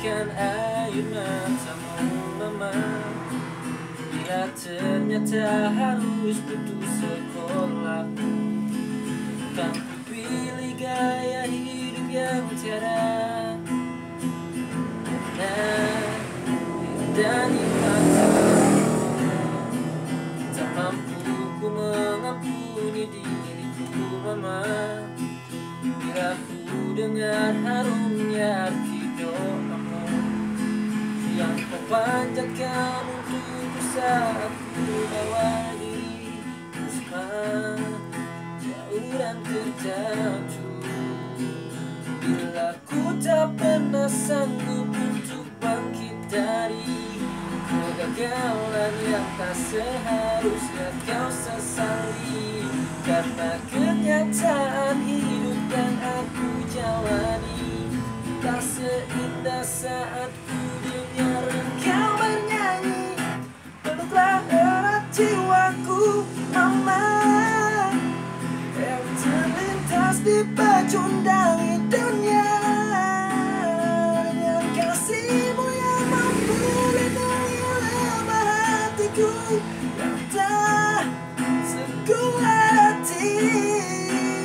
meneteskan air matamu mama, bila ternyata harus putus sekolah. Kan ku pilih gaya hidup yang tiada dan tak mampu ku mengampuni diriku mama, bila ku dengar harumnya arti doamu yang kau panjatkan untukku saat ku bawa diriku jauh dan terjatuh. Bila ku tak pernah sanggup untuk bangkit dari kegagalan yang tak seharusnya kau sesali, karena kenyataan hidup yang aku jalani tak seindah saat ku dengar engkau bernyanyi. Peluklah erat jiwaku mama, yang terlintas di pecundangi dunia, dengan kasihmu yang mampu lindungi lemah hatiku yang tak sekuat hatimu.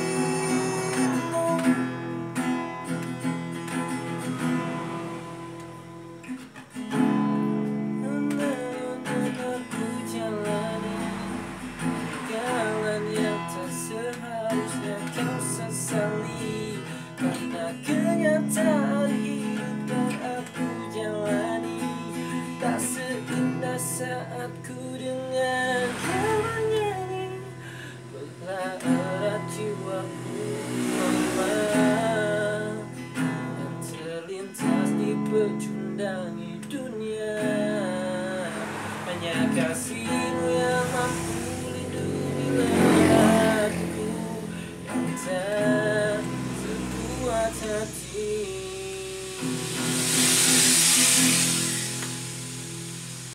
Aku jalani kegagalan yang tak seharusnya kau sesali, karena kenyataan hidup yang aku jalani tak seindah saat ku dengar kau bernyanyi. Peluklah erat jiwaku mama, yang terlintas di pecundangi dunia, hanya kasihmu yang mampu lindungi hatiku yang tak sekuat hati.